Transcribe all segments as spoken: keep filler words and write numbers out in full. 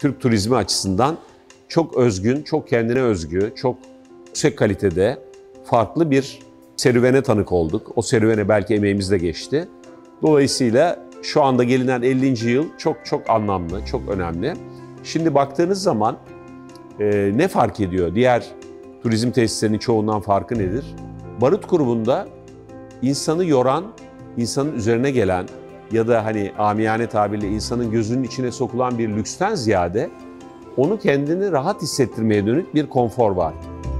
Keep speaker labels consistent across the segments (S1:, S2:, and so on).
S1: Türk turizmi açısından çok özgün, çok kendine özgü, çok yüksek kalitede farklı bir serüvene tanık olduk. O serüvene belki emeğimiz de geçti. Dolayısıyla şu anda gelinen ellinci yıl çok çok anlamlı, çok önemli. Şimdi baktığınız zaman e, ne fark ediyor? Diğer turizm tesislerinin çoğundan farkı nedir? Barut grubunda insanı yoran, insanın üzerine gelen ya da hani amiyane tabirle insanın gözünün içine sokulan bir lüksten ziyade onu kendini rahat hissettirmeye dönük bir konfor var.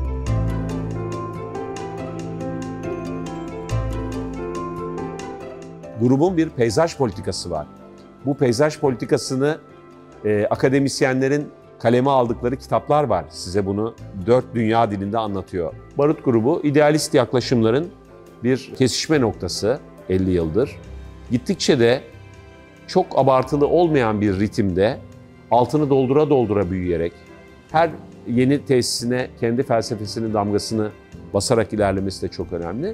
S1: Grubun bir peyzaj politikası var. Bu peyzaj politikasını e, akademisyenlerin kaleme aldıkları kitaplar var. Size bunu dört dünya dilinde anlatıyor. Barut grubu idealist yaklaşımların bir kesişme noktası elli yıldır. Gittikçe de çok abartılı olmayan bir ritimde altını doldura doldura büyüyerek her yeni tesisine kendi felsefesinin damgasını basarak ilerlemesi de çok önemli.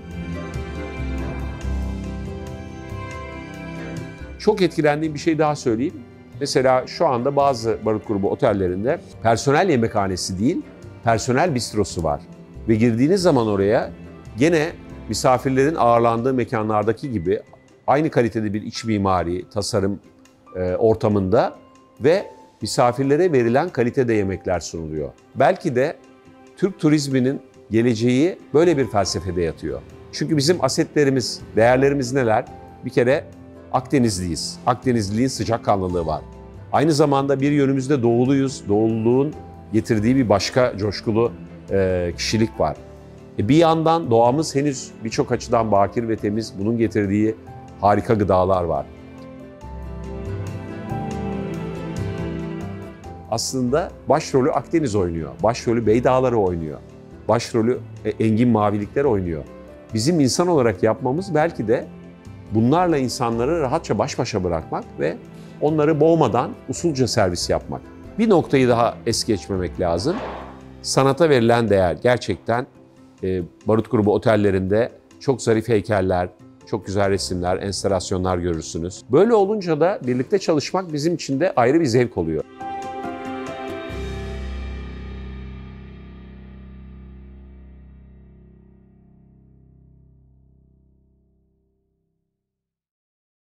S1: Çok etkilendiğim bir şey daha söyleyeyim. Mesela şu anda bazı barut grubu otellerinde personel yemekhanesi değil, personel bistrosu var. Ve girdiğiniz zaman oraya gene misafirlerin ağırlandığı mekanlardaki gibi aynı kalitede bir iç mimari, tasarım e, ortamında ve misafirlere verilen kalitede yemekler sunuluyor. Belki de Türk turizminin geleceği böyle bir felsefede yatıyor. Çünkü bizim asetlerimiz, değerlerimiz neler? Bir kere Akdenizliyiz. Akdenizliliğin sıcakkanlılığı var. Aynı zamanda bir yönümüzde doğuluyuz. Doğululuğun getirdiği bir başka coşkulu e, kişilik var. E bir yandan doğamız henüz birçok açıdan bakir ve temiz. Bunun getirdiği harika gıdalar var. Aslında başrolü Akdeniz oynuyor. Başrolü Beydağları oynuyor. Başrolü engin mavilikler oynuyor. Bizim insan olarak yapmamız belki de bunlarla insanları rahatça baş başa bırakmak ve onları boğmadan usulca servis yapmak. Bir noktayı daha es geçmemek lazım. Sanata verilen değer gerçekten e, barut grubu otellerinde çok zarif heykeller, çok güzel resimler, enstalasyonlar görürsünüz. Böyle olunca da birlikte çalışmak bizim için de ayrı bir zevk oluyor.